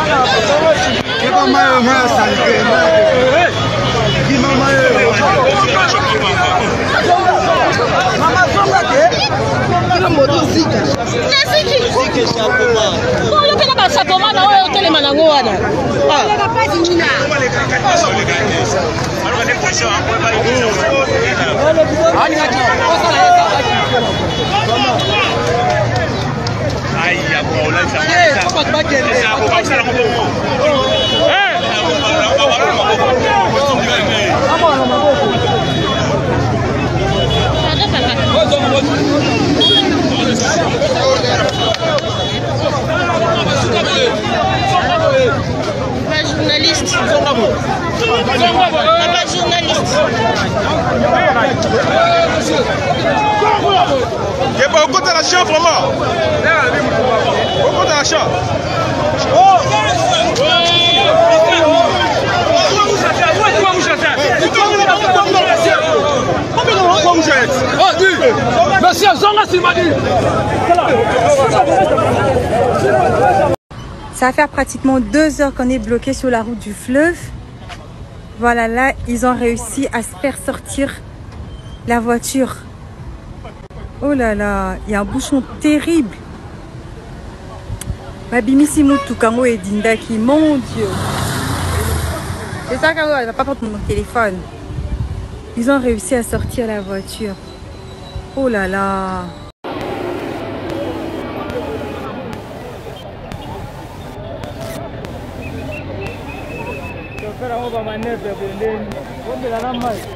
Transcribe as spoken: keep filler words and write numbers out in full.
La journaliste. La journaliste. Il y a beaucoup de la chambre, vraiment. Beaucoup de la chambre. Ça va faire pratiquement deux heures qu'on est bloqué sur la route du fleuve. Voilà, là, ils ont réussi à se faire sortir la voiture. Oh là là, il y a un bouchon terrible. Babimisi Moutou Kango et Dindaki, mon Dieu. C'est ça, Kango, elle va pas prendre mon téléphone. Ils ont réussi à sortir la voiture. Oh là là. Maneuver,